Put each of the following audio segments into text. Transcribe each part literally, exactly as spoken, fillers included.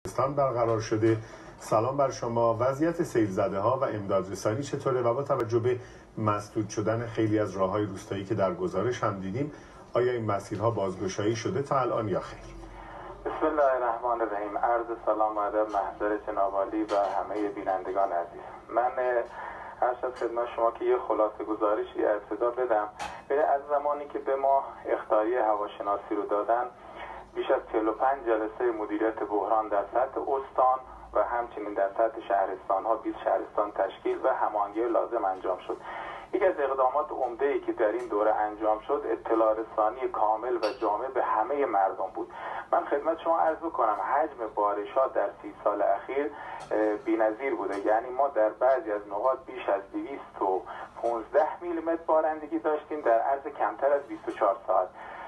بلوچستان برقرار شده. سلام بر شما. وضعیت سیل زده ها و امداد رسانی چطوره و با توجه به مسدود شدن خیلی از راههای روستایی که در گزارش هم دیدیم، آیا این مسیرها بازگشایی شده تا الان یا خیر؟ بسم الله الرحمن الرحیم. عرض سلام و ادب محضر جناب عالی و همه بینندگان عزیز. من هر شب خدمت شما که یه خلاصه گزارشی ابتدا بدم. از زمانی که به ما اخطاری هواشناسی رو دادن، بیش از چهل و پنج جلسه مدیریت بحران در سطح استان و همچنین در سطح شهرستان ها بیست شهرستان تشکیل و هماهنگی لازم انجام شد. یکی از اقدامات عمده‌ای که در این دوره انجام شد اطلاع رسانی کامل و جامع به همه مردم بود. من خدمت شما عرض بکنم حجم بارش‌ها در سی سال اخیر بی‌نظیر بوده. یعنی ما در بعضی از نقاط بیش از دویست و پانزده میلیمتر بارندگی داشتیم در عرض کمتر از بیست و چهار ساعت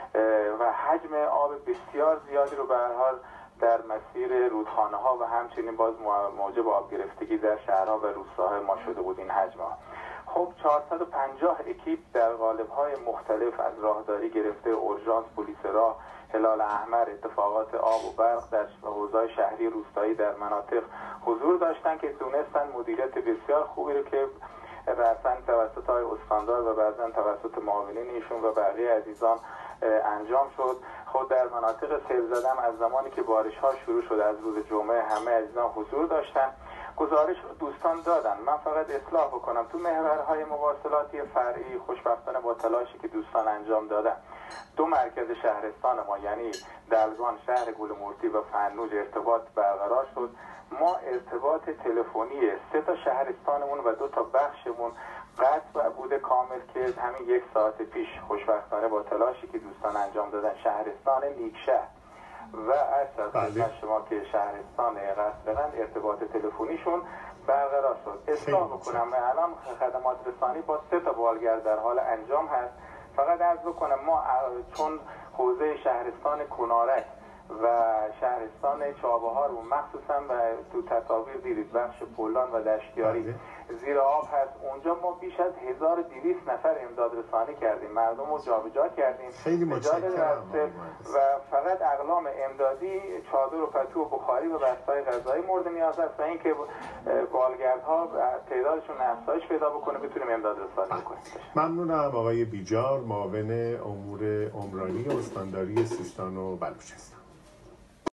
و حجم آب بسیار زیادی رو به هر حال در مسیر رودخانه ها و همچنین باز موجب آب گرفتگی در شهرها و روستاهای ما شده بود این حجم ها. خب چهارصد و پنجاه اکیپ در قالب‌های مختلف از راهداری گرفته، اورژانس، پلیس راه، هلال احمر، اتفاقات آب و برق در حوزه‌های شهری روستایی در مناطق حضور داشتن که تونستن مدیریت بسیار خوبی رو که رأساً توسط های استاندار و بعضاً توسط معاونین ایشون و بقیه عزیزان انجام شد. خود در مناطق سیل زدم از زمانی که بارش ها شروع شد از روز جمعه همه عزیزان حضور داشتن، گزارش رو دوستان دادن. من فقط اصلاح بکنم تو محورهای مواصلاتی فرعی خوشبختانه با تلاشی که دوستان انجام دادن دو مرکز شهرستان ما یعنی دلگان، شهر گلمرتی و فنوج ارتباط برقرار شد. ما ارتباط تلفنی سه تا شهرستانمون و دو تا بخشمون قطع بوده کامل که همین یک ساعت پیش خوشبختانه با تلاشی که دوستان انجام دادن شهرستان نیکشهر و از بله. شما که شهرستان قصرقند ارتباط تلفنیشون برقرار شد. اصلاح بکنم الان خدمات رسانی با سه تا بالگر در حال انجام هست. فقط عرض بکنم ما چون حوزه شهرستان کنارک و شهرستان چابهار و مخصوصا و تو تصاویر دیدید بخش پولان و دشتیاری زیر آب هست، اونجا ما بیش از هزار و دویست نفر امداد رسانی کردیم، مردم رو جابجا کردیم. خیلی متشکرم. و فقط اقلام امدادی، چادر و پتو و بخاری و بسته‌های غذایی مورد نیاز است و اینکه بالگردها تعدادشون افزایش پیدا بکنه بتونیم امداد رسانی بکنیم. ممنونم آقای بیجار، معاون امور عمرانی استانداری سیستان و بلوچستان.